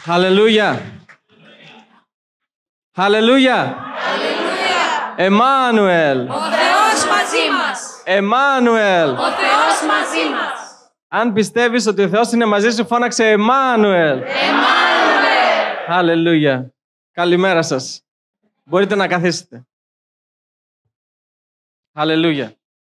Hallelujah. Hallelujah. Εμμάνουελ. Ο Θεός μαζί μας. Εμμάνουελ. Ο Θεός μαζί μας. Αν πιστεύεις ότι ο Θεός είναι μαζί σου, φώναξε Εμμάνουελ. Εμμάνουελ. Hallelujah. Καλημέρα σας. Μπορείτε να καθίσετε. Hallelujah.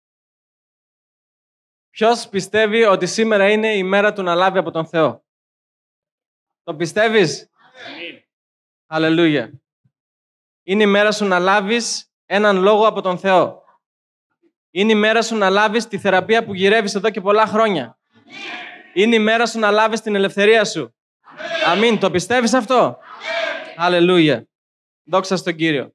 Ποιος πιστεύει ότι σήμερα είναι η μέρα του να λάβει από τον Θεό? Το πιστεύεις? Hallelujah. Είναι η μέρα σου να λάβεις έναν λόγο από τον Θεό. Είναι η μέρα σου να λάβεις τη θεραπεία που γυρεύεις εδώ και πολλά χρόνια. Είναι η μέρα σου να λάβεις την ελευθερία σου. Αμήν. Το πιστεύεις αυτό? Hallelujah. Δόξα στον Κύριο.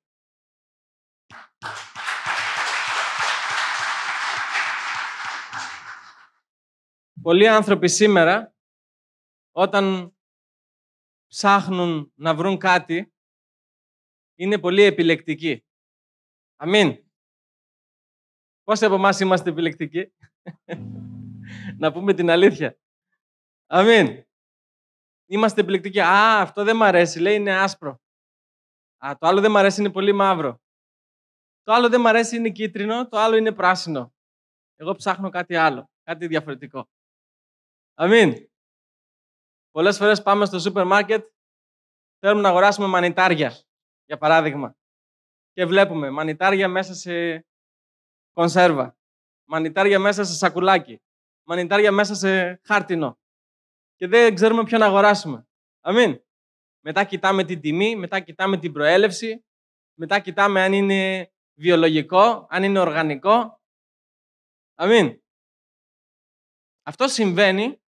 Πολλοί άνθρωποι σήμερα, όταν ψάχνουν να βρουν κάτι, είναι πολύ επιλεκτικοί. Αμήν. Πόσοι από εμάς είμαστε επιλεκτικοί? Να πούμε την αλήθεια. Αμήν. Είμαστε επιλεκτικοί. Α, αυτό δεν μ' αρέσει, λέει, είναι άσπρο. Α, το άλλο δεν μ' αρέσει, είναι πολύ μαύρο. Το άλλο δεν μ' αρέσει, είναι κίτρινο, το άλλο είναι πράσινο. Εγώ ψάχνω κάτι άλλο, κάτι διαφορετικό. Αμήν. Πολλές φορές πάμε στο σούπερ μάρκετ, θέλουμε να αγοράσουμε μανιτάρια, για παράδειγμα. Και βλέπουμε μανιτάρια μέσα σε κονσέρβα, μανιτάρια μέσα σε σακουλάκι, μανιτάρια μέσα σε χάρτινο. Και δεν ξέρουμε ποιο να αγοράσουμε. Αμήν. Μετά κοιτάμε την τιμή, μετά κοιτάμε την προέλευση, μετά κοιτάμε αν είναι βιολογικό, αν είναι οργανικό. Αμήν. Αυτό συμβαίνει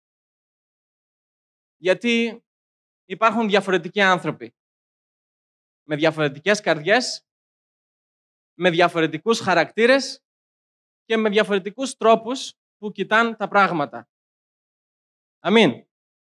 γιατί υπάρχουν διαφορετικοί άνθρωποι με διαφορετικές καρδιές, με διαφορετικούς χαρακτήρες και με διαφορετικούς τρόπους που κοιτάνε τα πράγματα. Αμήν.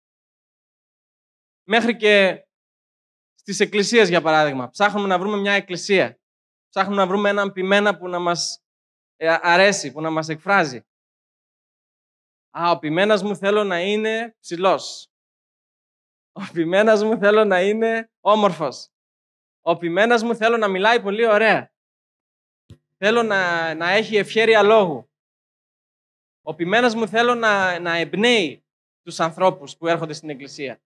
Μέχρι και στις εκκλησίες, για παράδειγμα. Ψάχνουμε να βρούμε μια εκκλησία. Ψάχνουμε να βρούμε έναν ποιμένα που να μας αρέσει, που να μας εκφράζει. Α, ο ποιμένας μου θέλω να είναι ψηλός. Ο ποιμένας μου θέλω να είναι όμορφος. Ο ποιμένας μου θέλω να μιλάει πολύ ωραία. Θέλω να έχει ευχέρεια λόγου. Ο ποιμένας μου θέλω να εμπνέει τους ανθρώπους που έρχονται στην εκκλησία.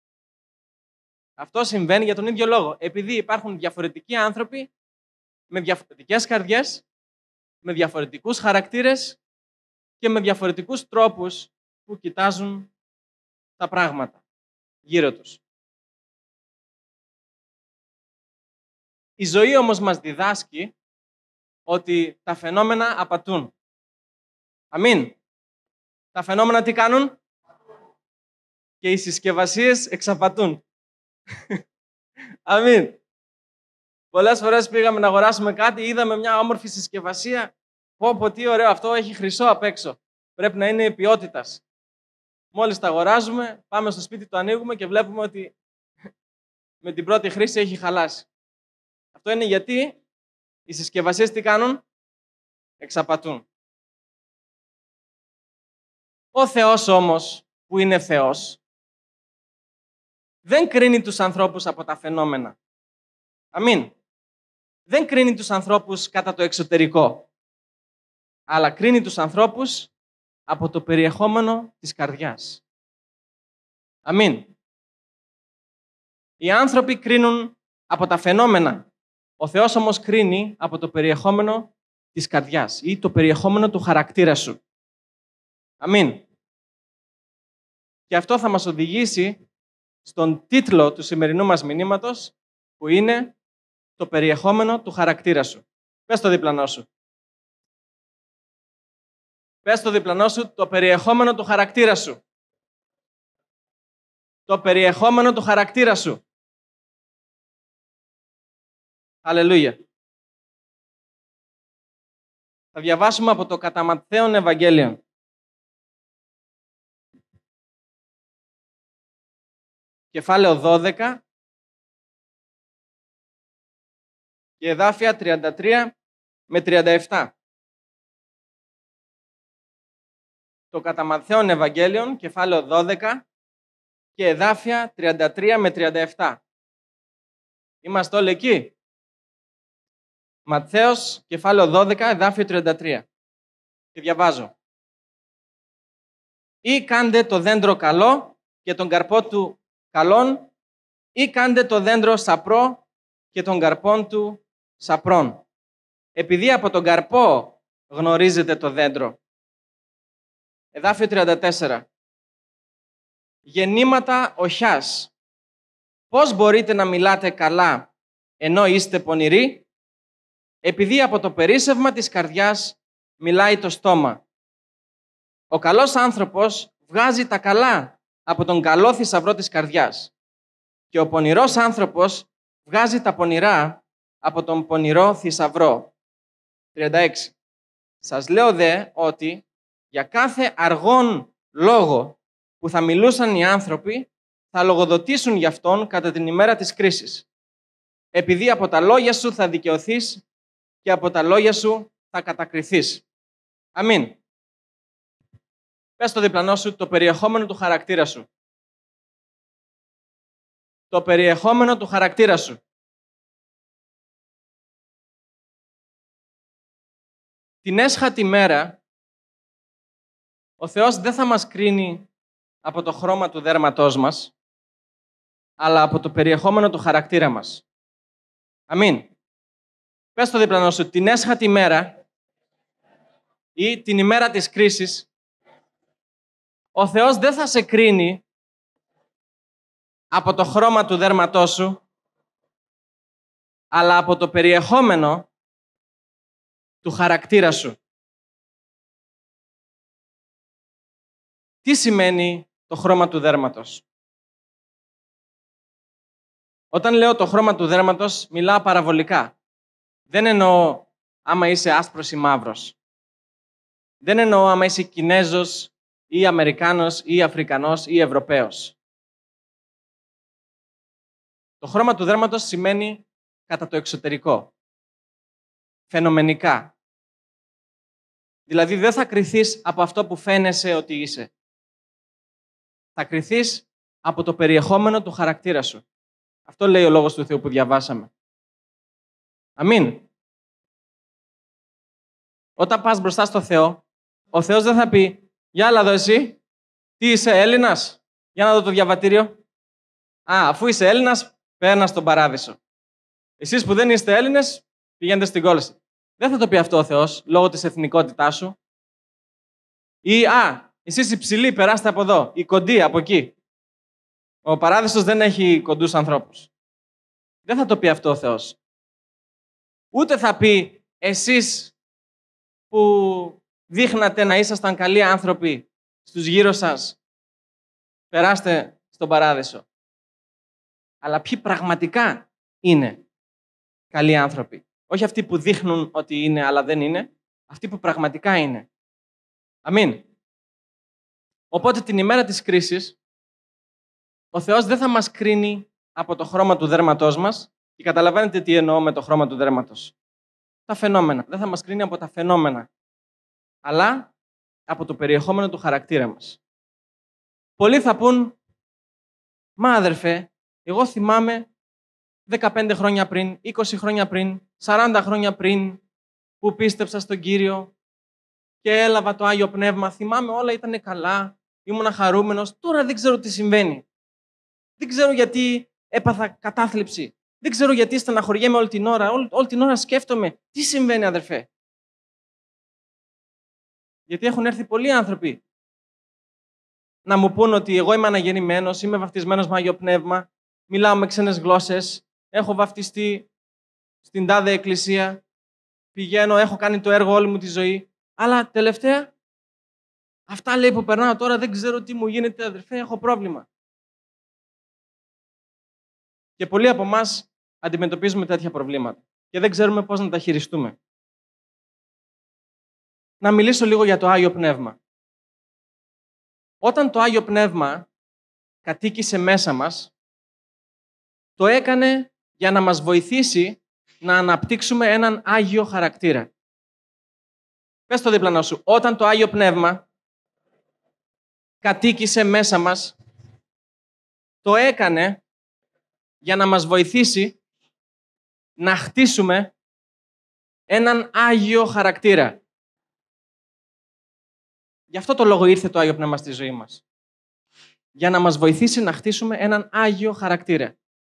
Αυτό συμβαίνει για τον ίδιο λόγο. Επειδή υπάρχουν διαφορετικοί άνθρωποι με διαφορετικές καρδιές, με διαφορετικούς χαρακτήρες και με διαφορετικούς τρόπους που κοιτάζουν τα πράγματα γύρω τους. Η ζωή όμως μας διδάσκει ότι τα φαινόμενα απατούν. Αμήν. Τα φαινόμενα τι κάνουν? Και οι συσκευασίες εξαπατούν. Αμήν. Πολλές φορές πήγαμε να αγοράσουμε κάτι, είδαμε μια όμορφη συσκευασία. Πω, τι ωραίο, αυτό έχει χρυσό απ' έξω. Πρέπει να είναι ποιότητας. Μόλις τα αγοράζουμε, πάμε στο σπίτι, το ανοίγουμε και βλέπουμε ότι με την πρώτη χρήση έχει χαλάσει. Αυτό είναι γιατί οι συσκευασίες τι κάνουν? Εξαπατούν. Ο Θεός όμως, που είναι Θεός, δεν κρίνει τους ανθρώπους από τα φαινόμενα. Αμήν. Δεν κρίνει τους ανθρώπους κατά το εξωτερικό, αλλά κρίνει τους ανθρώπους από το περιεχόμενο της καρδιάς. Αμήν. Οι άνθρωποι κρίνουν από τα φαινόμενα. Ο Θεός όμως κρίνει από το περιεχόμενο της καρδιάς ή το περιεχόμενο του χαρακτήρα σου. Αμήν. Και αυτό θα μας οδηγήσει στον τίτλο του σημερινού μας μηνύματος, που είναι το περιεχόμενο του χαρακτήρα σου. Πες το διπλανό σου. Πες το διπλανό σου, το περιεχόμενο του χαρακτήρα σου. Το περιεχόμενο του χαρακτήρα σου. Αλληλούια. Θα διαβάσουμε από το κατά Ματθαίον Ευαγγέλιο. Κεφάλαιο 12 και εδάφια 33 με 37. Το κατά Ματθαίον Ευαγγέλιο, κεφάλαιο 12 και εδάφια 33 με 37. Είμαστε όλοι εκεί. Ματθαίος, κεφάλαιο 12, εδάφιο 33. Και διαβάζω. Ή κάντε το δέντρο καλό και τον καρπό του καλόν, ή κάντε το δέντρο σαπρό και τον καρπόν του σαπρών. Επειδή από τον καρπό γνωρίζετε το δέντρο. Εδάφιο 34. Γεννήματα οχιάς. Πώς μπορείτε να μιλάτε καλά ενώ είστε πονηροί? Επειδή από το περίσσευμα της καρδιάς μιλάει το στόμα. Ο καλός άνθρωπος βγάζει τα καλά από τον καλό θησαυρό της καρδιάς και ο πονηρός άνθρωπος βγάζει τα πονηρά από τον πονηρό θησαυρό. 36. Σας λέω δε ότι για κάθε αργόν λόγο που θα μιλούσαν οι άνθρωποι θα λογοδοτήσουν γι' αυτόν κατά την ημέρα της κρίσης. Επειδή από τα λόγια σου θα δικαιωθείς και από τα λόγια σου θα κατακριθείς. Αμήν. Πες στο διπλανό σου το περιεχόμενο του χαρακτήρα σου. Το περιεχόμενο του χαρακτήρα σου. Την έσχατη μέρα, ο Θεός δεν θα μας κρίνει από το χρώμα του δέρματός μας, αλλά από το περιεχόμενο του χαρακτήρα μας. Αμήν. Πες στο διπλανό σου, την έσχατη μέρα ή την ημέρα της κρίσης, ο Θεός δεν θα σε κρίνει από το χρώμα του δέρματός σου, αλλά από το περιεχόμενο του χαρακτήρα σου. Τι σημαίνει το χρώμα του δέρματος? Όταν λέω το χρώμα του δέρματος, μιλάω παραβολικά. Δεν εννοώ άμα είσαι άσπρος ή μαύρος. Δεν εννοώ άμα είσαι Κινέζος ή Αμερικάνος ή Αφρικανός ή Ευρωπαίος. Το χρώμα του δέρματος σημαίνει κατά το εξωτερικό. Φαινομενικά. Δηλαδή δεν θα κριθείς από αυτό που φαίνεσαι ότι είσαι. Θα κριθείς από το περιεχόμενο του χαρακτήρα σου. Αυτό λέει ο Λόγος του Θεού που διαβάσαμε. Αμήν. Όταν πας μπροστά στο Θεό, ο Θεός δεν θα πει «Για έλα εδώ εσύ, τι είσαι Έλληνας, για να δω το διαβατήριο». Αφού είσαι Έλληνας, παίρνα στον παράδεισο. Εσείς που δεν είστε Έλληνες, πηγαίνετε στην κόλαση. Δεν θα το πει αυτό ο Θεός, λόγω της εθνικότητάς σου. Ή εσείς οι ψηλοί, περάστε από εδώ, οι κοντοί από εκεί. Ο παράδεισος δεν έχει κοντούς ανθρώπους. Δεν θα το πει αυτό ο Θεός. Ούτε θα πει εσείς που δείχνατε να ήσασταν καλοί άνθρωποι στους γύρω σας, περάστε στον παράδεισο. Αλλά ποιοι πραγματικά είναι καλοί άνθρωποι. Όχι αυτοί που δείχνουν ότι είναι, αλλά δεν είναι. Αυτοί που πραγματικά είναι. Αμήν. Οπότε την ημέρα της κρίσης, ο Θεός δεν θα μας κρίνει από το χρώμα του δέρματός μας. Και καταλαβαίνετε τι εννοώ με το χρώμα του δέρματος. Τα φαινόμενα. Δεν θα μας κρίνει από τα φαινόμενα. Αλλά από το περιεχόμενο του χαρακτήρα μας. Πολλοί θα πούν, μα αδερφέ, εγώ θυμάμαι 15 χρόνια πριν, 20 χρόνια πριν, 40 χρόνια πριν, που πίστεψα στον Κύριο και έλαβα το Άγιο Πνεύμα. Θυμάμαι όλα ήταν καλά, ήμουνα χαρούμενος. Τώρα δεν ξέρω τι συμβαίνει. Δεν ξέρω γιατί έπαθα κατάθλιψη. Δεν ξέρω γιατί στεναχωριέμαι όλη την ώρα. Όλη την ώρα σκέφτομαι. Τι συμβαίνει, αδερφέ? Γιατί έχουν έρθει πολλοί άνθρωποι να μου πούν ότι εγώ είμαι αναγεννημένος, είμαι βαφτισμένος με Άγιο Πνεύμα, μιλάω με ξένες γλώσσες, έχω βαφτιστεί στην τάδε εκκλησία, πηγαίνω, έχω κάνει το έργο όλη μου τη ζωή. Αλλά τελευταία, αυτά λέει που περνάω τώρα, δεν ξέρω τι μου γίνεται, αδερφέ, έχω πρόβλημα. Και πολλοί από εμάς αντιμετωπίζουμε τέτοια προβλήματα και δεν ξέρουμε πώς να τα χειριστούμε. Να μιλήσω λίγο για το Άγιο Πνεύμα. Όταν το Άγιο Πνεύμα κατοίκησε μέσα μας, το έκανε για να μας βοηθήσει να αναπτύξουμε έναν Άγιο χαρακτήρα. Πες το διπλανό σου. Όταν το Άγιο Πνεύμα κατοίκησε μέσα μας, το έκανε για να μας βοηθήσει να χτίσουμε έναν Άγιο χαρακτήρα. Γι' αυτό το λόγο ήρθε το Άγιο Πνεύμα στη ζωή μας. Για να μας βοηθήσει να χτίσουμε έναν Άγιο χαρακτήρα.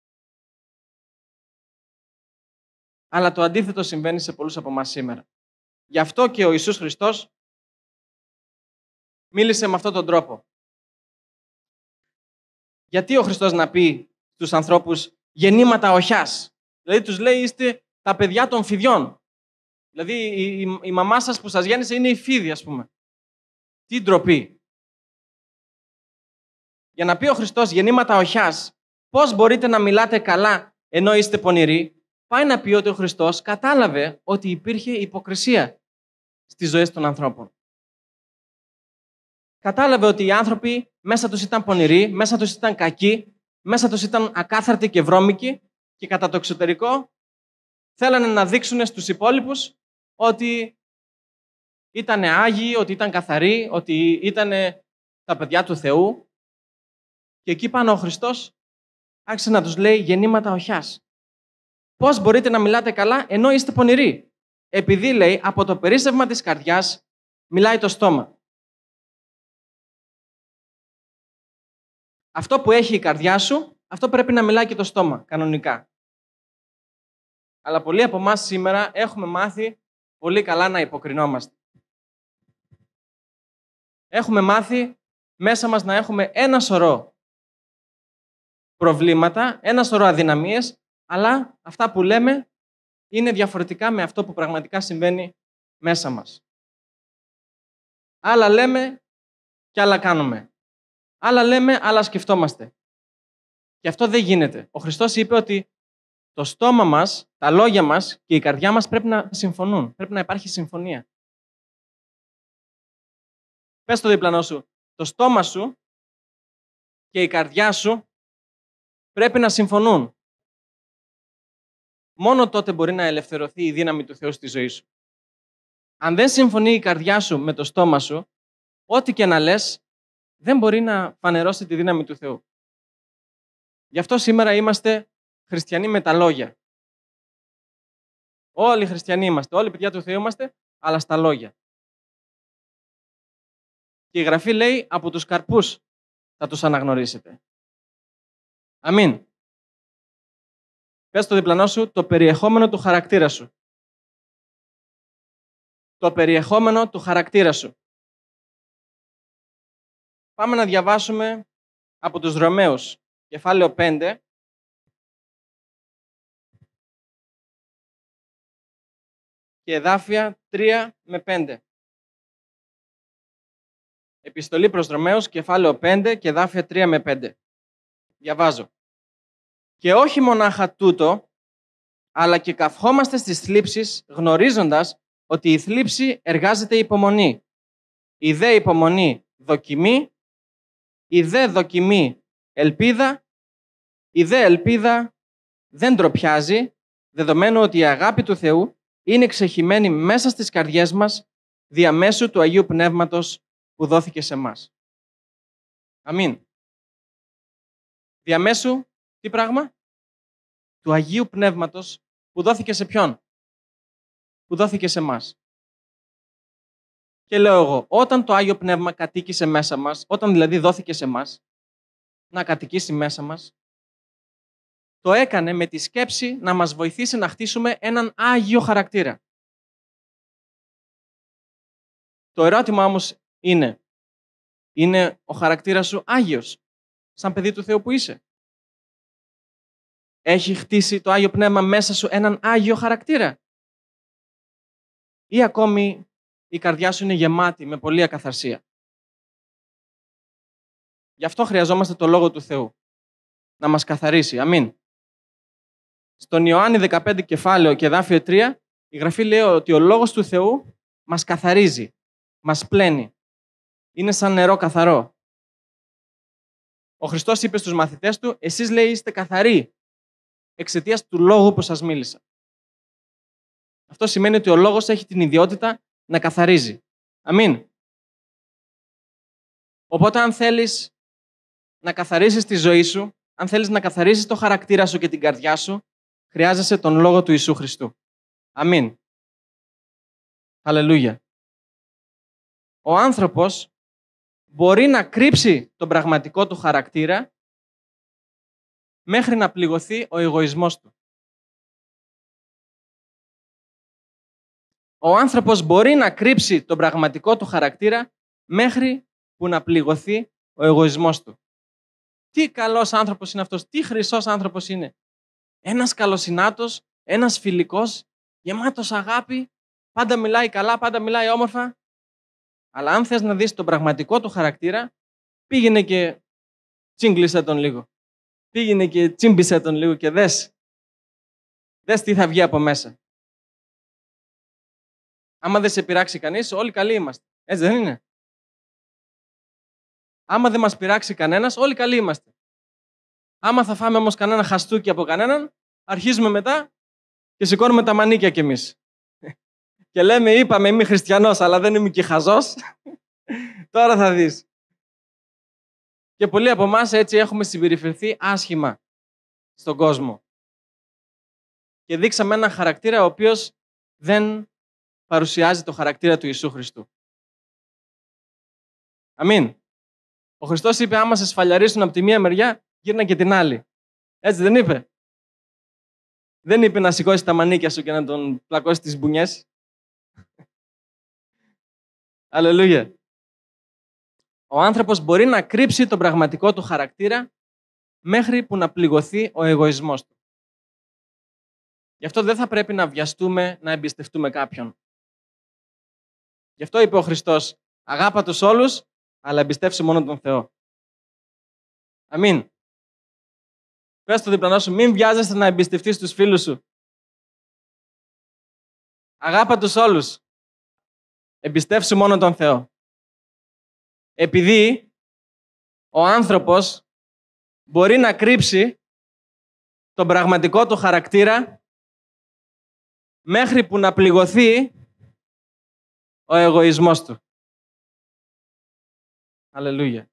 Αλλά το αντίθετο συμβαίνει σε πολλούς από εμάς σήμερα. Γι' αυτό και ο Ιησούς Χριστός μίλησε με αυτόν τον τρόπο. Γιατί ο Χριστός να πει στους ανθρώπους γεννήματα οχιάς. Δηλαδή τους λέει είστε τα παιδιά των φιδιών. Δηλαδή η μαμά σας που σας γέννησε είναι η φίδι, ας πούμε. Τι ντροπή. Για να πει ο Χριστός γεννήματα οχιάς, πώς μπορείτε να μιλάτε καλά ενώ είστε πονηροί, πάει να πει ότι ο Χριστός κατάλαβε ότι υπήρχε υποκρισία στις ζωές των ανθρώπων. Κατάλαβε ότι οι άνθρωποι μέσα τους ήταν πονηροί, μέσα τους ήταν κακοί, μέσα τους ήταν ακάθαρτοι και βρώμικοι και κατά το εξωτερικό θέλανε να δείξουν στους υπόλοιπους ότι ήταν άγιοι, ότι ήταν καθαροί, ότι ήταν τα παιδιά του Θεού. Και εκεί πάνω ο Χριστός άρχισε να τους λέει γεννήματα οχιάς. Πώς μπορείτε να μιλάτε καλά ενώ είστε πονηροί? Επειδή, λέει, από το περίσσευμα της καρδιάς μιλάει το στόμα. Αυτό που έχει η καρδιά σου, αυτό πρέπει να μιλάει και το στόμα, κανονικά. Αλλά πολλοί από εμάς σήμερα έχουμε μάθει πολύ καλά να υποκρινόμαστε. Έχουμε μάθει μέσα μας να έχουμε ένα σωρό προβλήματα, ένα σωρό αδυναμίες, αλλά αυτά που λέμε είναι διαφορετικά με αυτό που πραγματικά συμβαίνει μέσα μας. Άλλα λέμε και άλλα κάνουμε. Άλλα λέμε, άλλα σκεφτόμαστε. Και αυτό δεν γίνεται. Ο Χριστός είπε ότι το στόμα μας, τα λόγια μας και η καρδιά μας πρέπει να συμφωνούν. Πρέπει να υπάρχει συμφωνία. Πες στο διπλανό σου, το στόμα σου και η καρδιά σου πρέπει να συμφωνούν. Μόνο τότε μπορεί να ελευθερωθεί η δύναμη του Θεού στη ζωή σου. Αν δεν συμφωνεί η καρδιά σου με το στόμα σου, ό,τι και να λες, δεν μπορεί να φανερώσει τη δύναμη του Θεού. Γι' αυτό σήμερα είμαστε χριστιανοί με τα λόγια. Όλοι χριστιανοί είμαστε, όλοι παιδιά του Θεού είμαστε, αλλά στα λόγια. Και η Γραφή λέει, από τους καρπούς θα τους αναγνωρίσετε. Αμήν. Πες στο διπλανό σου το περιεχόμενο του χαρακτήρα σου. Το περιεχόμενο του χαρακτήρα σου. Πάμε να διαβάσουμε από τους Ρωμαίους, κεφάλαιο 5. Και εδάφια 3 με 5. Επιστολή προς Ρωμαίους, κεφάλαιο 5 και εδάφια 3 με 5. Διαβάζω. Και όχι μονάχα τούτο, αλλά και καυχόμαστε στις θλίψεις, γνωρίζοντας ότι η θλίψη εργάζεται υπομονή. Η δε υπομονή δοκιμή, η δε δοκιμή ελπίδα, η δε ελπίδα δεν ντροπιάζει, δεδομένου ότι η αγάπη του Θεού είναι ξεχυμένη μέσα στις καρδιές μας διαμέσου του Αγίου Πνεύματος που δόθηκε σε εμάς. Αμήν. Διαμέσου, τι πράγμα? Του Αγίου Πνεύματος που δόθηκε σε ποιον? Που δόθηκε σε εμάς. Και λέω εγώ, όταν το Άγιο Πνεύμα κατοίκησε μέσα μας, όταν δηλαδή δόθηκε σε εμάς, να κατοικήσει μέσα μας, το έκανε με τη σκέψη να μας βοηθήσει να χτίσουμε έναν Άγιο χαρακτήρα. Το ερώτημα όμως είναι ο χαρακτήρας σου Άγιος, σαν παιδί του Θεού που είσαι? Έχει χτίσει το Άγιο Πνεύμα μέσα σου έναν Άγιο χαρακτήρα? Ή ακόμη η καρδιά σου είναι γεμάτη με πολλή ακαθαρσία? Γι' αυτό χρειαζόμαστε το Λόγο του Θεού. Να μας καθαρίσει. Αμήν. Στον Ιωάννη 15 κεφάλαιο και εδάφιο 3, η Γραφή λέει ότι ο Λόγος του Θεού μας καθαρίζει, μας πλένει. Είναι σαν νερό καθαρό. Ο Χριστός είπε στους μαθητές του, εσείς, λέει, είστε καθαροί εξαιτίας του Λόγου που σας μίλησα. Αυτό σημαίνει ότι ο Λόγος έχει την ιδιότητα να καθαρίζει. Αμήν. Οπότε αν θέλεις να καθαρίσεις τη ζωή σου, αν θέλεις να καθαρίσεις το χαρακτήρα σου και την καρδιά σου, χρειάζεσαι τον Λόγο του Ιησού Χριστού. Αμήν. Αλληλούια. Ο άνθρωπος μπορεί να κρύψει τον πραγματικό του χαρακτήρα μέχρι να πληγωθεί ο εγωισμός του. Ο άνθρωπος μπορεί να κρύψει τον πραγματικό του χαρακτήρα μέχρι που να πληγωθεί ο εγωισμός του. Τι καλός άνθρωπος είναι αυτός, τι χρυσός άνθρωπος είναι. Ένας καλοσυνάτος, ένας φιλικός, γεμάτος αγάπη, πάντα μιλάει καλά, πάντα μιλάει όμορφα. Αλλά αν θες να δεις τον πραγματικό του χαρακτήρα, πήγαινε και τσίγκλισε τον λίγο. Πήγαινε και τσίμπησε τον λίγο και δες. Δες τι θα βγει από μέσα. Άμα δεν σε πειράξει κανείς, όλοι καλοί είμαστε. Έτσι δεν είναι? Άμα δεν μας πειράξει κανένας, όλοι καλοί είμαστε. Άμα θα φάμε όμως κανένα χαστούκι από κανέναν, αρχίζουμε μετά και σηκώνουμε τα μανίκια κι εμείς. Και λέμε, είπαμε, είμαι χριστιανός, αλλά δεν είμαι και χαζός. Τώρα θα δεις. Και πολλοί από εμάς έτσι έχουμε συμπεριφερθεί άσχημα στον κόσμο. Και δείξαμε έναν χαρακτήρα ο οποίος δεν παρουσιάζει το χαρακτήρα του Ιησού Χριστού. Αμήν. Ο Χριστός είπε, άμα σε σφαλιαρίσουν από τη μία μεριά, γύρνα και την άλλη. Έτσι δεν είπε? Δεν είπε να σηκώσεις τα μανίκια σου και να τον πλακώσεις τις μπουνιές. Αλληλούια. Ο άνθρωπος μπορεί να κρύψει τον πραγματικό του χαρακτήρα μέχρι που να πληγωθεί ο εγωισμός του. Γι' αυτό δεν θα πρέπει να βιαστούμε να εμπιστευτούμε κάποιον. Γι' αυτό είπε ο Χριστός, αγάπα τους όλους, αλλά εμπιστεύσου μόνο τον Θεό. Αμήν. Πες στο διπλανό σου, μην βιάζεσαι να εμπιστευτείς τους φίλους σου. Αγάπα τους όλους. Εμπιστεύσου μόνο τον Θεό. Επειδή ο άνθρωπος μπορεί να κρύψει τον πραγματικό του χαρακτήρα μέχρι που να πληγωθεί ο εγωισμός του. Αλληλούια.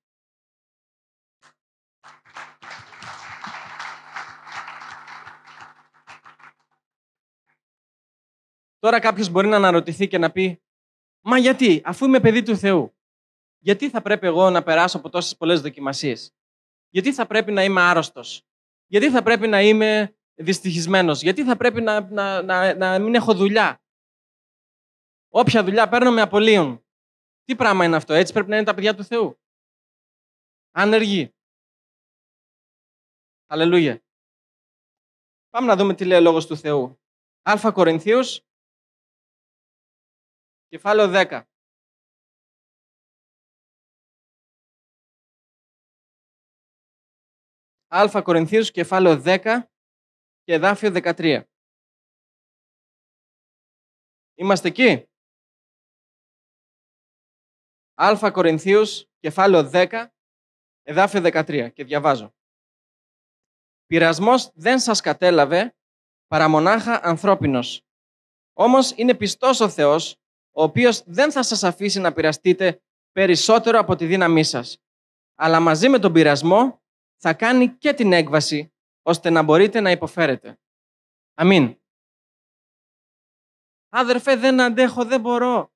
Τώρα κάποιος μπορεί να αναρωτηθεί και να πει, μα γιατί, αφού είμαι παιδί του Θεού, γιατί θα πρέπει εγώ να περάσω από τόσες πολλές δοκιμασίες? Γιατί θα πρέπει να είμαι άρρωστος? Γιατί θα πρέπει να είμαι δυστυχισμένος? Γιατί θα πρέπει να μην έχω δουλειά? Όποια δουλειά παίρνω με απολύουν. Τι πράγμα είναι αυτό? Έτσι πρέπει να είναι τα παιδιά του Θεού? Άνεργοι. Αλληλούια. Πάμε να δούμε τι λέει ο Λόγος του Θεού. Α Κορινθίους, κεφάλαιο 10. Α Κορινθίους, κεφάλαιο 10 και εδάφιο 13. Είμαστε εκεί? Α Κορινθίους, κεφάλαιο 10, εδάφιο 13. Και διαβάζω. Πειρασμός δεν σας κατέλαβε, παρά μονάχα ανθρώπινος. Όμως είναι πιστός ο Θεός, ο οποίος δεν θα σας αφήσει να πειραστείτε περισσότερο από τη δύναμή σας. Αλλά μαζί με τον πειρασμό θα κάνει και την έκβαση, ώστε να μπορείτε να υποφέρετε. Αμήν. Άδερφε, δεν αντέχω, δεν μπορώ.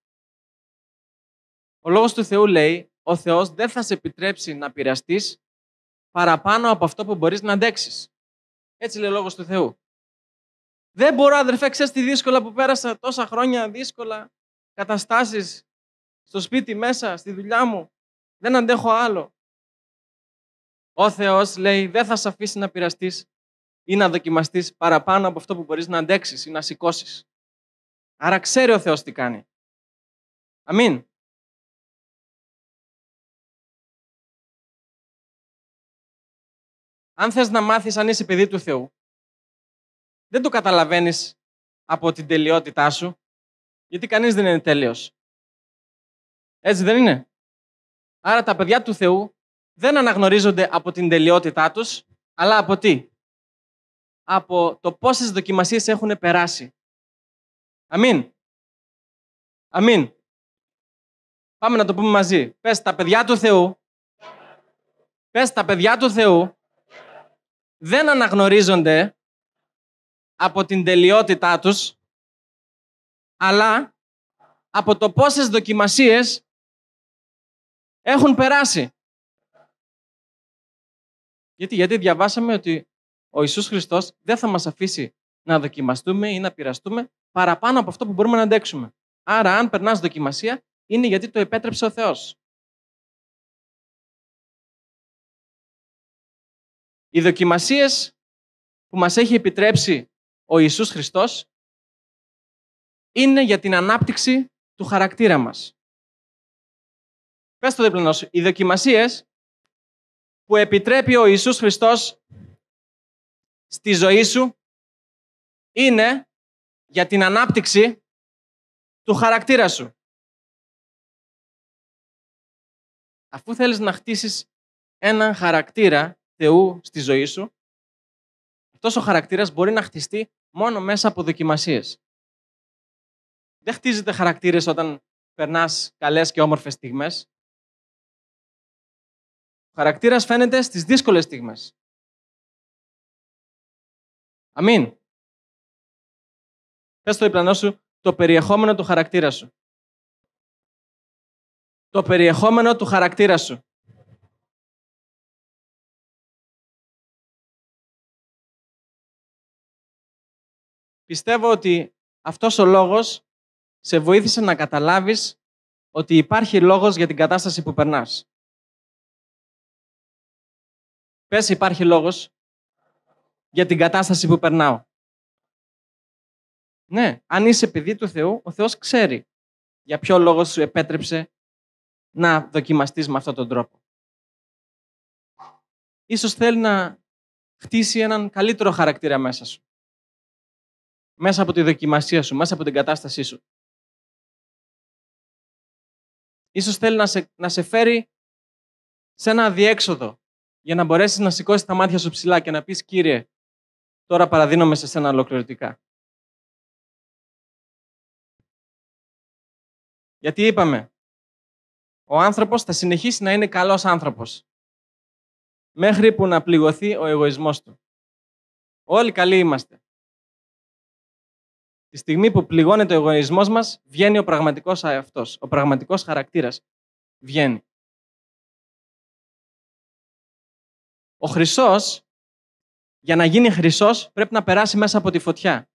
Ο Λόγος του Θεού λέει, ο Θεός δεν θα σε επιτρέψει να πειραστείς παραπάνω από αυτό που μπορείς να αντέξεις. Έτσι λέει ο Λόγος του Θεού. Δεν μπορώ, αδερφέ, ξέρεις τι δύσκολα που πέρασα, τόσα χρόνια δύσκολα καταστάσεις στο σπίτι μέσα, στη δουλειά μου. Δεν αντέχω άλλο. Ο Θεός λέει, δεν θα σε αφήσει να πειραστείς ή να δοκιμαστείς παραπάνω από αυτό που μπορείς να αντέξεις ή να σηκώσεις. Άρα ξέρει ο Θεός τι κάνει. Αμήν. Αν θες να μάθεις αν είσαι παιδί του Θεού, δεν το καταλαβαίνεις από την τελειότητά σου, γιατί κανείς δεν είναι τέλειος. Έτσι δεν είναι? Άρα τα παιδιά του Θεού δεν αναγνωρίζονται από την τελειότητά τους, αλλά από τι? Από το πόσες δοκιμασίες έχουν περάσει. Αμήν. Αμήν. Πάμε να το πούμε μαζί. Πες, τα παιδιά του Θεού Πες, τα παιδιά του Θεού δεν αναγνωρίζονται από την τελειότητά τους, αλλά από το πόσες δοκιμασίες έχουν περάσει. Γιατί διαβάσαμε ότι ο Ιησούς Χριστός δεν θα μας αφήσει να δοκιμαστούμε ή να πειραστούμε παραπάνω από αυτό που μπορούμε να αντέξουμε. Άρα, αν περνάς δοκιμασία, είναι γιατί το επέτρεψε ο Θεός. Οι δοκιμασίες που μας έχει επιτρέψει ο Ιησούς Χριστός είναι για την ανάπτυξη του χαρακτήρα μας. Πες το διπλανό σου. Οι δοκιμασίες που επιτρέπει ο Ιησούς Χριστός στη ζωή σου είναι για την ανάπτυξη του χαρακτήρα σου. Αφού θέλεις να χτίσεις έναν χαρακτήρα Θεού στη ζωή σου, αυτός ο χαρακτήρας μπορεί να χτιστεί μόνο μέσα από δοκιμασίες. Δεν χτίζεται χαρακτήρες όταν περνάς καλές και όμορφες στιγμές. Ο χαρακτήρας φαίνεται στις δύσκολες στιγμές. Αμήν. Πες στο διπλανό σου το περιεχόμενο του χαρακτήρα σου. Το περιεχόμενο του χαρακτήρα σου. Πιστεύω ότι αυτός ο λόγος σε βοήθησε να καταλάβεις ότι υπάρχει λόγος για την κατάσταση που περνάς. Πες, υπάρχει λόγος για την κατάσταση που περνάω. Ναι, αν είσαι παιδί του Θεού, ο Θεός ξέρει για ποιο λόγο σου επέτρεψε να δοκιμαστείς με αυτόν τον τρόπο. Ίσως θέλει να χτίσει έναν καλύτερο χαρακτήρα μέσα σου. Μέσα από τη δοκιμασία σου, μέσα από την κατάστασή σου. Ίσως θέλει να σε φέρει σε ένα αδιέξοδο για να μπορέσεις να σηκώσεις τα μάτια σου ψηλά και να πεις, Κύριε, τώρα παραδίνομαι σε σένα ολοκληρωτικά. Γιατί είπαμε, ο άνθρωπος θα συνεχίσει να είναι καλός άνθρωπος μέχρι που να πληγωθεί ο εγωισμός του. Όλοι καλοί είμαστε. Τη στιγμή που πληγώνεται ο εγωισμός μας, βγαίνει ο πραγματικός αυτός, ο πραγματικός χαρακτήρας. Βγαίνει. Ο χρυσός, για να γίνει χρυσός, πρέπει να περάσει μέσα από τη φωτιά.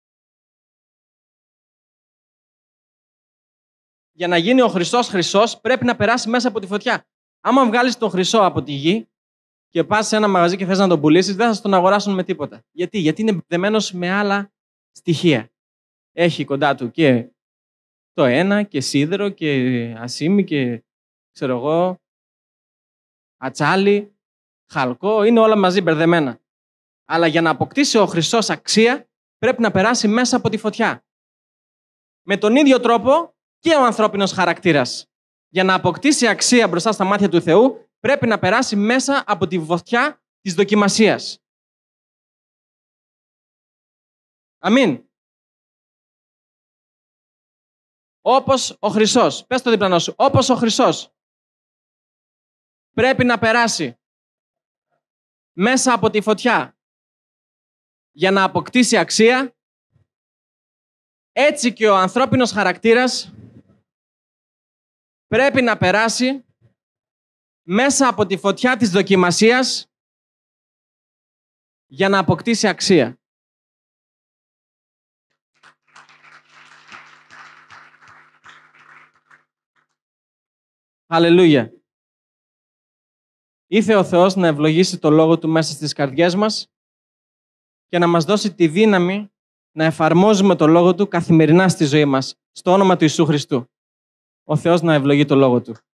Για να γίνει ο χρυσός χρυσός, πρέπει να περάσει μέσα από τη φωτιά. Άμα βγάλεις τον χρυσό από τη γη και πας σε ένα μαγαζί και θες να τον πουλήσεις, δεν θα τον αγοράσουν με τίποτα. Γιατί είναι δεμένος με άλλα στοιχεία. Έχει κοντά του και το ένα και σίδερο και ασίμι και ξέρω εγώ, ατσάλι, χαλκό, είναι όλα μαζί μπερδεμένα. Αλλά για να αποκτήσει ο χρυσός αξία, πρέπει να περάσει μέσα από τη φωτιά. Με τον ίδιο τρόπο και ο ανθρώπινος χαρακτήρας. Για να αποκτήσει αξία μπροστά στα μάτια του Θεού, πρέπει να περάσει μέσα από τη φωτιά της δοκιμασίας. Αμήν. Όπως ο χρυσός. Πες το διπλανό σου. Όπως ο χρυσός πρέπει να περάσει μέσα από τη φωτιά για να αποκτήσει αξία, έτσι και ο ανθρώπινος χαρακτήρας πρέπει να περάσει μέσα από τη φωτιά της δοκιμασίας για να αποκτήσει αξία. Αλληλούια. Ήθε ο Θεός να ευλογήσει το Λόγο Του μέσα στις καρδιές μας και να μας δώσει τη δύναμη να εφαρμόζουμε το Λόγο Του καθημερινά στη ζωή μας, στο όνομα του Ιησού Χριστού. Ο Θεός να ευλογεί το Λόγο Του.